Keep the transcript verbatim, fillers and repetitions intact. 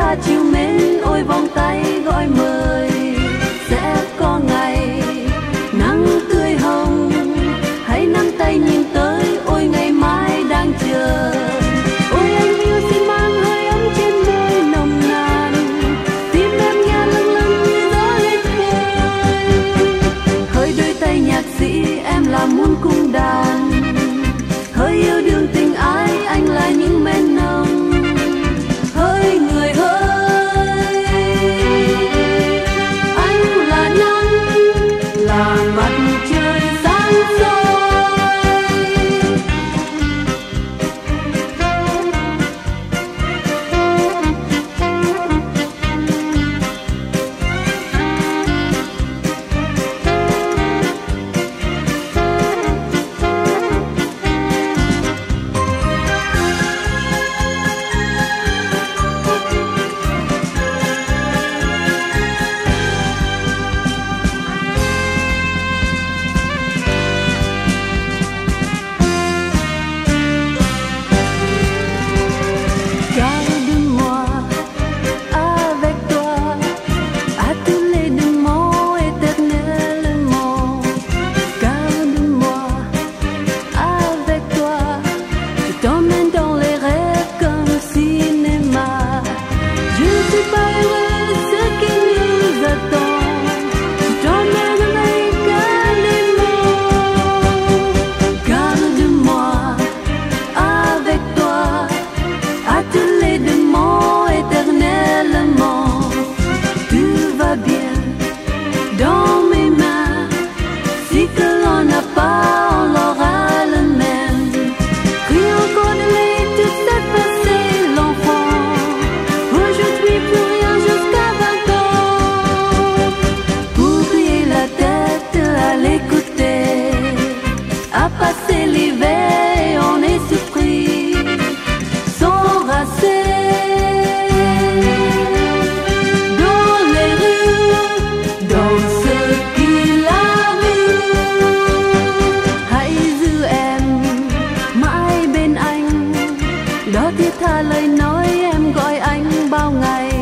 tha chiều mến, ôi vòng tay gọi mời. Sẽ có ngày nắng tươi hồng, hãy nắm tay nhìn tới, ôi ngày mai đang chờ. Ôi anh yêu xin mang hơi ấm trên môi nồng nàn, tim em nghe lâng lâng như gió lên khơi. Hỡi đôi tay nhạc sĩ, em là muôn cung đàn, hỡi yêu đương tình ái, anh là những men nồng. Hỡi người ơi, anh là nắng, là mặt trời sáng soi. Passer l'hiver, on est surpris, s'embrasser dans les rues, dans ce qu'il a vu. Hãy giữ em mãi bên anh, đó thiết tha lời nói em gọi anh bao ngày.